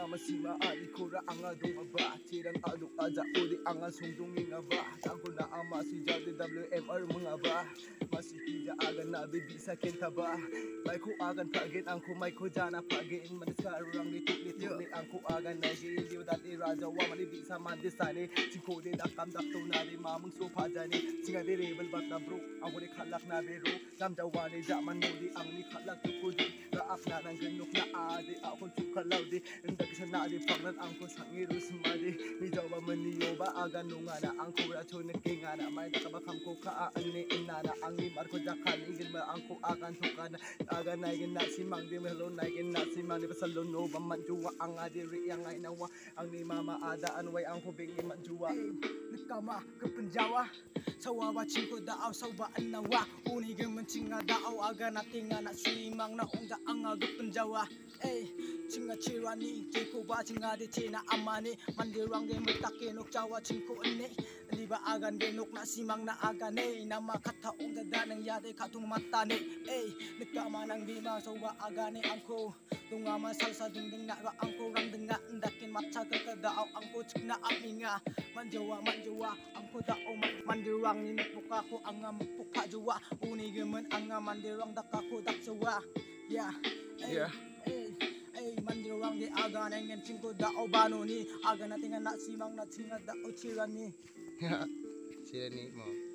masima ali kura anga dungaba tiran aduk aja udi anga sungdungingaba tangkuna ama si jadi WMR mengaba masih hija agan na bibi sa kentaba Maiko agan pagin angko maiko jana pagin maniskarang lituk-lituk ni angko agan na giliw dati raja wa malibi sa mandisani singko din akam dakto na di mamang sopa jani singa di rebel bat na bro angko di kalak na biro jamjawani jaman nudi ang ni kalak tukudi raak na ng ganok na adi ako tukalaw di ndag sa na di pangnan angko sangiru sumadi mijawa maniyo ba agan nunga na angko racho nagkinga na may nakabakam ko kaan ni inana ang ni marko jakan ingin ba angko agan tukana aga naigin na si mang di melo naigin na si mang di pasalo no ba manjuwa ang adiri ang ay nawa ang ni mama ada anway ang hubing ni manjuwa Nakama kepenjawa sawawa cingko daaw sawa anawa uni gemencinga daaw aga natinga na si mang na ongja ang kepenjawa cinga cirani cingko ba cinga di cina amani mandirang de metake nok jawa cingko ene liba agan genok na si mang na agane nama kata ongja danang yade katung matane nakama nang di ma sawa agane angko tungama salsa dingding na ra angko rang denga ndakin matcha ke daaw angko cikna aminga manjawa angko daaw mandirang ni muka ko ang muka jawa uni gemen ang mandirang dakako daksawa mandirang di aga nengen cingko daaw bano ni aga natingan na simang na tinga daaw cirani sila ni mo